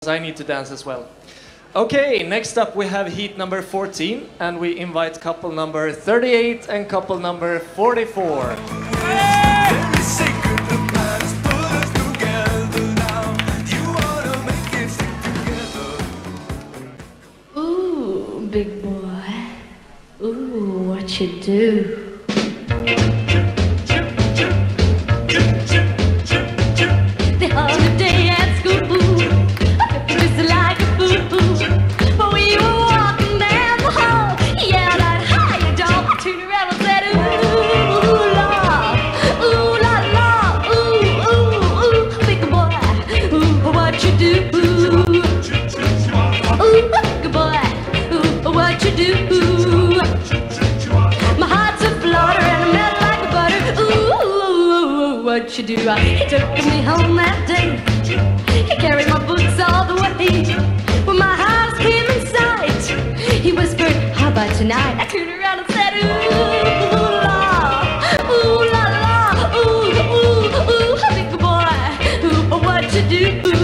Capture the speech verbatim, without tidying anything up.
I need to dance as well. Okay, next up we have heat number fourteen, and we invite couple number thirty-eight and couple number forty-four. Ooh, big boy. Ooh, what you do? The holiday at school, it's like a boo-boo. But we were walking down the hall, yeah, that high dog. I turned around and said, ooh, la, ooh, la, la, ooh, ooh, ooh, big boy, ooh, what you do? Ooh, big boy, ooh, what you do? My heart's a flutter and I melt like butter. Ooh, what you do? He took me home that day. He carried my books all the way. When my house came in sight, he whispered, how about tonight? I turned around and said, ooh, la, ooh, la, la, ooh, ooh, ooh, big boy, ooh, what you do?